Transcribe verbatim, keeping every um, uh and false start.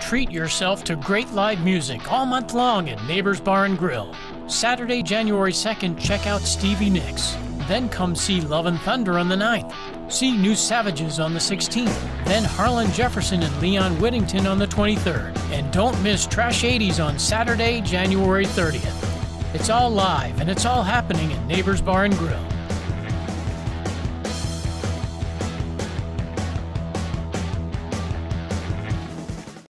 treat yourself to great live music all month long at Neighbors Bar and Grill. Saturday, January second, check out Stevie Nicks. Then come see Love and Thunder on the ninth. See New Savages on the sixteenth. Then Harlan Jefferson and Leon Whittington on the twenty-third. And don't miss Trash eighties on Saturday, January thirtieth. It's all live and it's all happening at Neighbors Bar and Grill.